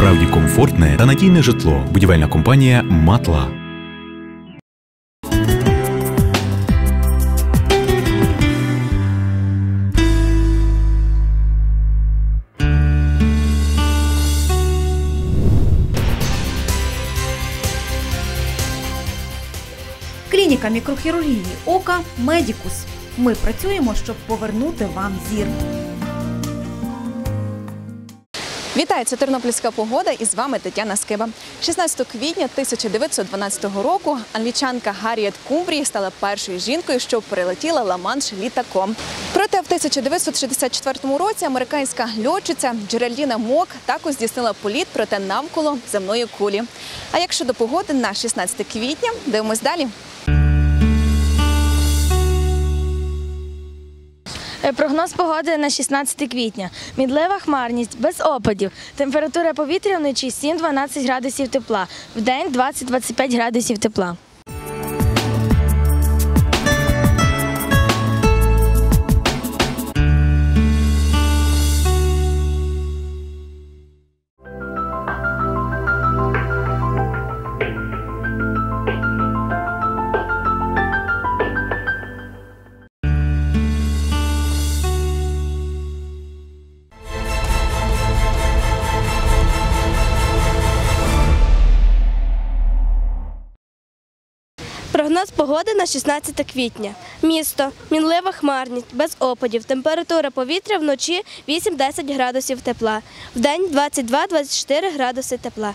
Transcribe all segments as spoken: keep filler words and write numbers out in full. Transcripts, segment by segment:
Справді комфортне та надійне житло. Будівельна компанія «Матла». Клініка мікрохірургії ока «Медікус». Ми працюємо, щоб повернути вам зір. Вітаю, це Тернопільська погода і з вами Тетяна Скиба. шістнадцятого квітня тисяча дев'ятсот дванадцятого року англічанка Гарріет Кумбрі стала першою жінкою, що перелетіла Ла-Манш літаком. Проте в тисяча дев'ятсот шістдесят четвертому році американська льотчиця Джеральдіна Мок також здійснила політ, проте навколо земної кулі. А як щодо погоди на шістнадцяте квітня, дивимось далі. Прогноз погоди на шістнадцяте квітня. Мінлива хмарність, без опадів. Температура повітря вночі сім-дванадцять градусів тепла. Вдень двадцять-двадцять п'ять градусів тепла. Прогноз погоди на шістнадцяте квітня. Місто. Мінлива хмарність, без опадів. Температура повітря вночі вісім-десять градусів тепла. Вдень двадцять два-двадцять чотири градуси тепла.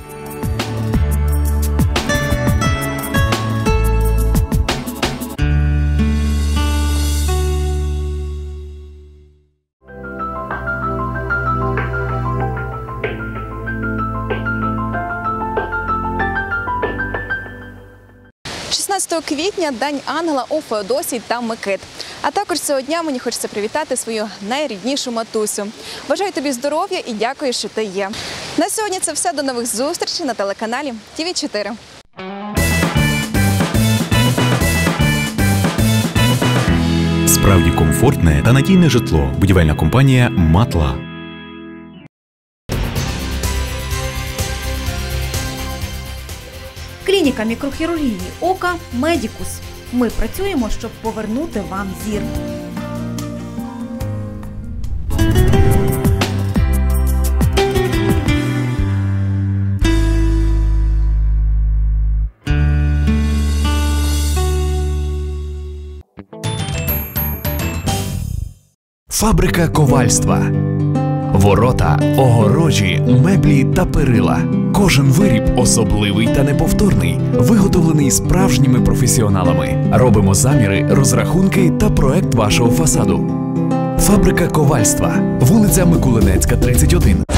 шістнадцятого квітня – День ангела у Феодосії та Микит. А також цього дня мені хочеться привітати свою найріднішу матусю. Бажаю тобі здоров'я і дякую, що ти є. На сьогодні це все. До нових зустрічей на телеканалі Ті Ві чотири. Справді комфортне та надійне житло. Будівельна компанія «Матла». Клініка мікрохірургії ока «Медікус». Ми працюємо, щоб повернути вам зір. Фабрика ковальства. Ворота, огорожі, меблі та перила. Кожен виріб особливий та неповторний, виготовлений справжніми професіоналами. Робимо заміри, розрахунки та проект вашого фасаду. Фабрика ковальства. Вулиця Микулинецька, тридцять один.